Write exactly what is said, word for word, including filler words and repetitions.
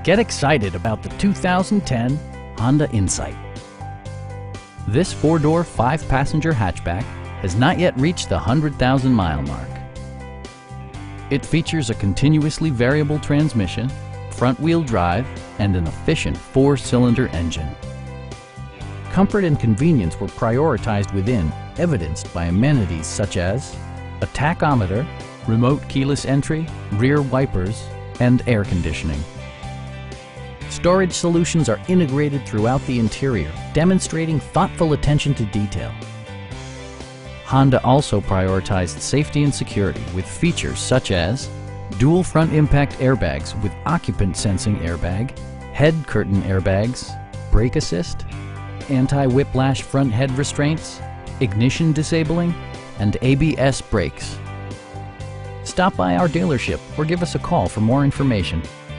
Get excited about the two thousand ten Honda Insight. This four-door, five-passenger hatchback has not yet reached the one hundred thousand mile mark. It features a continuously variable transmission, front-wheel drive, and an efficient four-cylinder engine. Comfort and convenience were prioritized within, evidenced by amenities such as a tachometer, remote keyless entry, rear wipers, and air conditioning. Storage solutions are integrated throughout the interior, demonstrating thoughtful attention to detail. Honda also prioritized safety and security with features such as dual front impact airbags with occupant sensing airbag, head curtain airbags, brake assist, anti-whiplash front head restraints, ignition disabling, and A B S brakes. Stop by our dealership or give us a call for more information.